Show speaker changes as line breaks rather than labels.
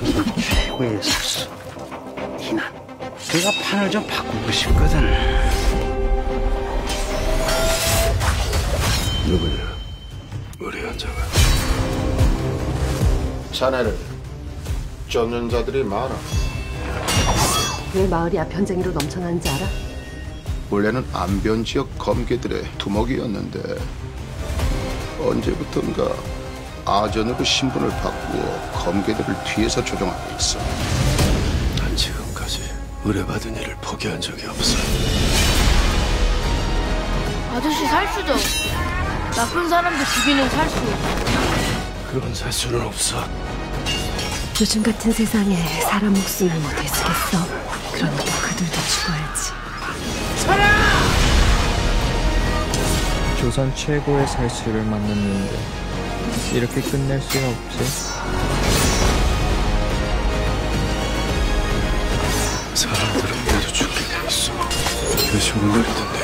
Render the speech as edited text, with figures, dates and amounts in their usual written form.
최고의 사수 이난. 그가 판을 좀 바꾸고 싶거든.
누구냐? 우리 환자가.
자네를 쫓는 자들이 많아.
왜 마을이 아편쟁이로 넘쳐나는지 알아?
원래는 안변 지역 검계들의 두목이었는데 언제부턴가 아전으로 신분을 바꾸어 검계들을 뒤에서 조종하고 있어.
난 지금까지 의뢰받은 일을 포기한 적이 없어.
아저씨 살수죠. 나쁜 사람도 죽이는 살수.
그런 살수는 없어.
요즘 같은 세상에 사람 목숨을 어떻게 쓰겠어? 그러니까 그들도 죽어야지.
조선 최고의 살수를 만났는데 이렇게 끝낼 수는 없지.
사람들은 모두 죽게 돼 있어. 그 죽은 날이든